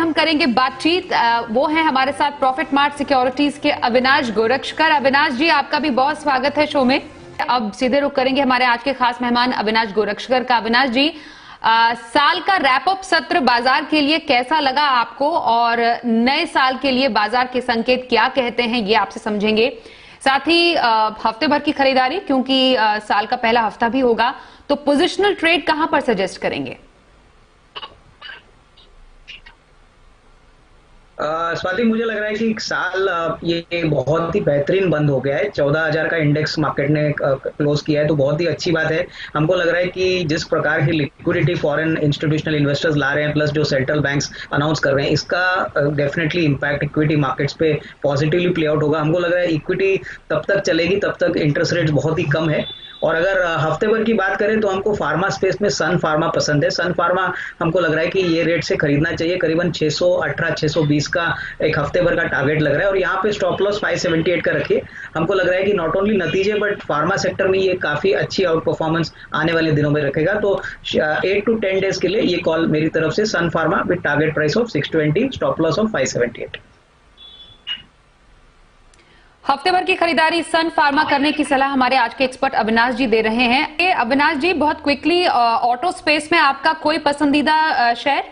हम करेंगे बातचीत। वो हैं हमारे साथ प्रॉफिट मार्ट सिक्योरिटीज के अविनाश गोरक्षकर। अविनाश जी, आपका भी बहुत स्वागत है शो में। अब सीधे रुख करेंगे हमारे आज के खास मेहमान अविनाश गोरक्षकर का। अविनाश जी, साल का रैपअप सत्र बाजार के लिए कैसा लगा आपको, और नए साल के लिए बाजार के संकेत क्या कहते हैं, ये आपसे समझेंगे। साथ ही हफ्ते भर की खरीदारी, क्योंकि साल का पहला हफ्ता भी होगा, तो पोजिशनल ट्रेड कहां पर सजेस्ट करेंगे? स्वाति, मुझे लग रहा है कि साल ये बहुत ही बेहतरीन बंद हो गया है। 14,000 का इंडेक्स मार्केट ने क्लोज किया है, तो बहुत ही अच्छी बात है। हमको लग रहा है कि जिस प्रकार की लिक्विडिटी फॉरेन इंस्टीट्यूशनल इन्वेस्टर्स ला रहे हैं, प्लस जो सेंट्रल बैंक्स अनाउंस कर रहे हैं, इसका डेफिनेटली इम्पैक्ट इक्विटी मार्केट्स पे पॉजिटिवली प्ले आउट होगा। हमको लग रहा है इक्विटी तब तक चलेगी तब तक इंटरेस्ट रेट बहुत ही कम है। और अगर हफ्ते भर की बात करें तो हमको फार्मा स्पेस में सन फार्मा पसंद है। सन फार्मा हमको लग रहा है कि ये रेट से खरीदना चाहिए। करीबन 618 620 का एक हफ्ते भर का टारगेट लग रहा है, और यहाँ पे स्टॉप लॉस 578 का रखिए। हमको लग रहा है कि नॉट ओनली नतीजे बट फार्मा सेक्टर में ये काफी अच्छी आउट परफॉर्मेंस आने वाले दिनों में रखेगा। तो 8 to 10 डेज के लिए ये कॉल मेरी तरफ से, Sun Pharma with target price of 620, stop loss of 578। हफ्ते भर की खरीदारी सन फार्मा करने की सलाह हमारे आज के एक्सपर्ट अविनाश जी दे रहे हैं। अविनाश जी, बहुत क्विकली, ऑटो स्पेस में आपका कोई पसंदीदा शेयर?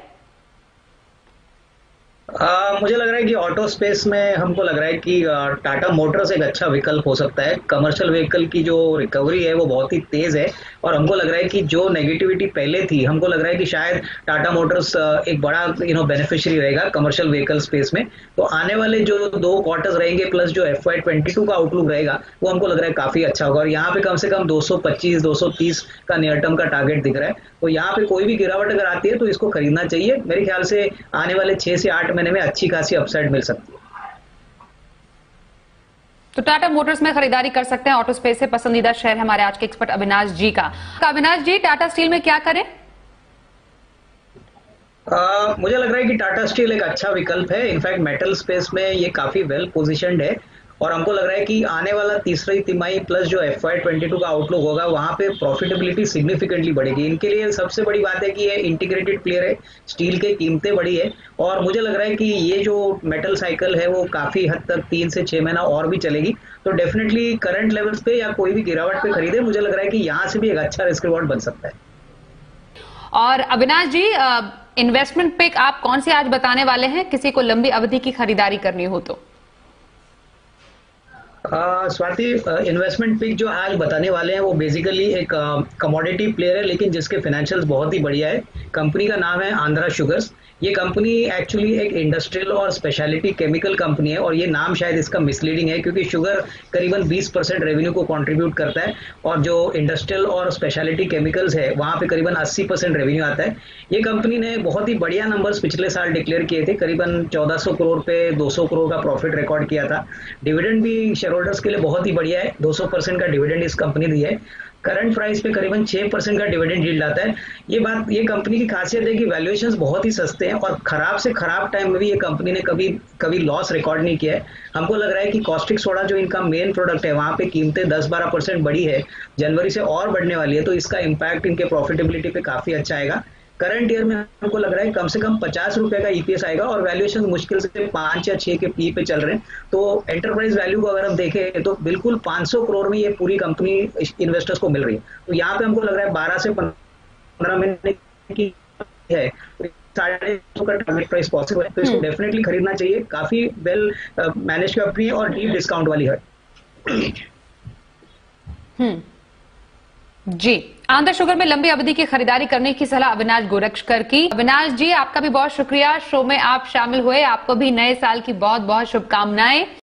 मुझे लग रहा है कि ऑटो स्पेस में हमको लग रहा है कि टाटा मोटर्स एक अच्छा विकल्प हो सकता है। कमर्शियल व्हीकल की जो रिकवरी है वो बहुत ही तेज है, और हमको लग रहा है कि जो नेगेटिविटी पहले थी, हमको लग रहा है कि शायद टाटा मोटर्स एक बड़ा बेनिफिशियरी रहेगा कमर्शियल व्हीकल स्पेस में। तो आने वाले जो 2 क्वार्टर्स रहेंगे, प्लस जो FY22 का आउटलुक रहेगा, वो हमको लग रहा है काफी अच्छा होगा। और यहाँ पे कम से कम 225 230 का नियर टर्म का टारगेट दिख रहा है। तो यहाँ पे कोई भी गिरावट अगर आती है तो इसको खरीदना चाहिए। मेरे ख्याल से आने वाले 6 से 8 महीने में अच्छी खासी अपसाइड मिल सकती है। तो टाटा मोटर्स में खरीदारी कर सकते हैं। ऑटो स्पेस से पसंदीदा शेयर हमारे आज के एक्सपर्ट अविनाश जी का। अविनाश जी, टाटा स्टील में क्या करें? मुझे लग रहा है कि टाटा स्टील एक अच्छा विकल्प है। इनफैक्ट मेटल स्पेस में ये काफी वेल पोजिशनड है, और हमको लग रहा है कि आने वाला तीसरी तिमाही प्लस जो FY22 का आउटलुक होगा, वहां पे प्रॉफिटेबिलिटी सिग्निफिकेंटली बढ़ेगी। इनके लिए सबसे बड़ी बात है कि ये इंटीग्रेटेड प्लेयर है, स्टील के कीमतें बड़ी है, और मुझे लग रहा है कि ये जो मेटल साइकिल है वो काफी हद तक 3 से 6 महीना और भी चलेगी। तो डेफिनेटली करंट लेवल्स पे या कोई भी गिरावट पे खरीदे, मुझे लग रहा है कि यहाँ से भी एक अच्छा रिस्क रिवॉर्ड बन सकता है। और अविनाश जी, इन्वेस्टमेंट पिक आप कौन सी आज बताने वाले हैं, किसी को लंबी अवधि की खरीदारी करनी हो तो? स्वाति, इन्वेस्टमेंट पिक जो आज बताने वाले हैं वो बेसिकली एक कमोडिटी प्लेयर है, लेकिन जिसके फाइनेंशियल्स बहुत ही बढ़िया है। कंपनी का नाम है आंध्रा शुगर्स। ये कंपनी एक्चुअली एक इंडस्ट्रियल और स्पेशलिटी केमिकल कंपनी है, और ये नाम शायद इसका मिसलीडिंग है, क्योंकि शुगर करीबन 20% रेवेन्यू को कंट्रीब्यूट करता है, और जो इंडस्ट्रियल और स्पेशलिटी केमिकल्स है वहां पे करीबन 80% रेवेन्यू आता है। ये कंपनी ने बहुत ही बढ़िया नंबर्स पिछले साल डिक्लेयर किए थे। करीबन 1400 करोड़ पे 200 करोड़ का प्रॉफिट रिकॉर्ड किया था। डिविडेंड भी शेयर होल्डर्स के लिए बहुत ही बढ़िया है, 200% का डिविडेंड इस कंपनी दी है। करंट प्राइस पे करीबन 6% का डिविडेंड यील्ड आता है। ये कंपनी की खासियत है कि वैल्यूएशंस बहुत ही सस्ते हैं, और खराब से खराब टाइम में भी ये कंपनी ने कभी लॉस रिकॉर्ड नहीं किया है। हमको लग रहा है कि कॉस्टिक सोडा जो इनका मेन प्रोडक्ट है, वहां पे कीमतें 10-12% बढ़ी है, जनवरी से और बढ़ने वाली है, तो इसका इम्पैक्ट इनके प्रॉफिटेबिलिटी पे काफी अच्छा आएगा। करंट ईयर में हमको लग रहा है कम से कम 50 रुपए का EPS आएगा, और वैल्यूएशन मुश्किल से 5 या 6 के पी पे चल रहे हैं। तो एंटरप्राइज वैल्यू को अगर हम देखें तो बिल्कुल 500 करोड़ में ये पूरी कंपनी इन्वेस्टर्स को मिल रही है। तो यहाँ पे हमको लग रहा है 12 से 15 महीने की है, 350 का टारगेट प्राइस पॉसिबल है, तो इसको डेफिनेटली खरीदना चाहिए। काफी वेल मैनेज कंपनी है और डीप डिस्काउंट वाली है। जी, आंध्र शुगर में लंबी अवधि की खरीदारी करने की सलाह अविनाश गोरक्षकर की। अविनाश जी, आपका भी बहुत शुक्रिया, शो में आप शामिल हुए। आपको भी नए साल की बहुत बहुत शुभकामनाएं।